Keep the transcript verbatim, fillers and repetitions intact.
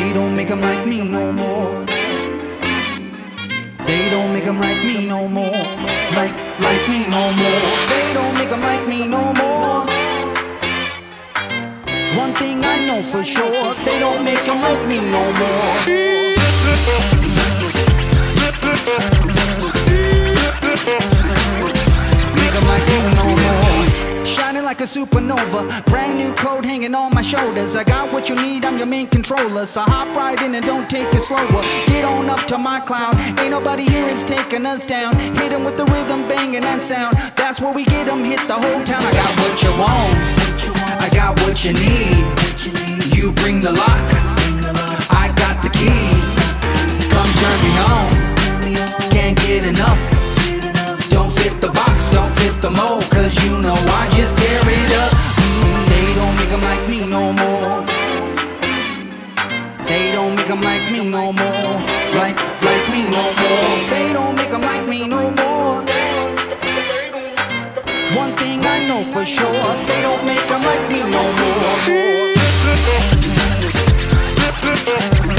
They don't make them like me no more. They don't make them like me no more. Like, like me no more. They don't make them like me no more. One thing I know for sure, they don't make them like me no more. Make them like me no more. Shining like a supernova, brand new code hanging on my shoulders. I got what you need, I'm your main controller. So hop right in and don't take it slower. Get on up to my cloud, ain't nobody here is taking us down. Hit 'em with the rhythm, banging and sound. That's where we get 'em, hit the whole town. I got what you want, I got what you need. You bring the lock, I got the keys. Come turn me on, can't get enough. Don't fit the box, don't fit the mold, cause you know I just tear it up. mm, They don't make them like me no more. They don't make them like me no more. Like, like me no more. They don't make them like me no more. One thing I know for sure, they don't make them like me no more.